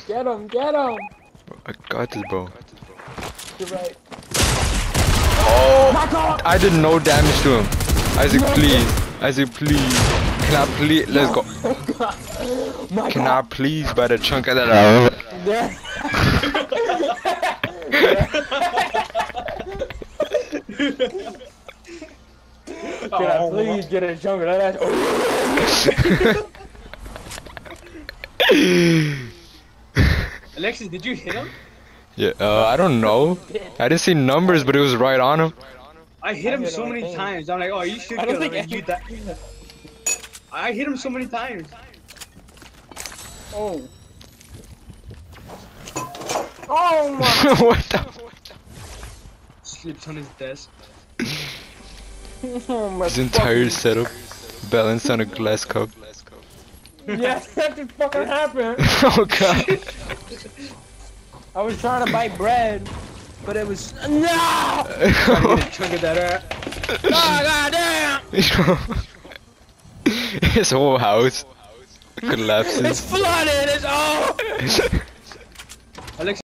Get him, get him! I got this, bro. You're right. Oh! I did no damage to him. Isaac, please. Isaac, please. Can I please? Let's go. Can I please buy the chunk of that? Can I please get a chunk of that? Alexis, did you hit him? Yeah, I don't know. I didn't see numbers, but it was right on him. I hit him so many times. I'm like, oh, you should I kill don't him. think And you died. I hit him so many times. Oh. Oh my. What the? Sleeps on his desk. Oh my. His entire setup balanced on a glass cup. Yeah, that just fucking happened. Oh god. I was trying to bite bread, but it was no. Trying to get a chunk of that. Oh, goddamn! His whole house collapses. It's flooded. It's all. Alexis.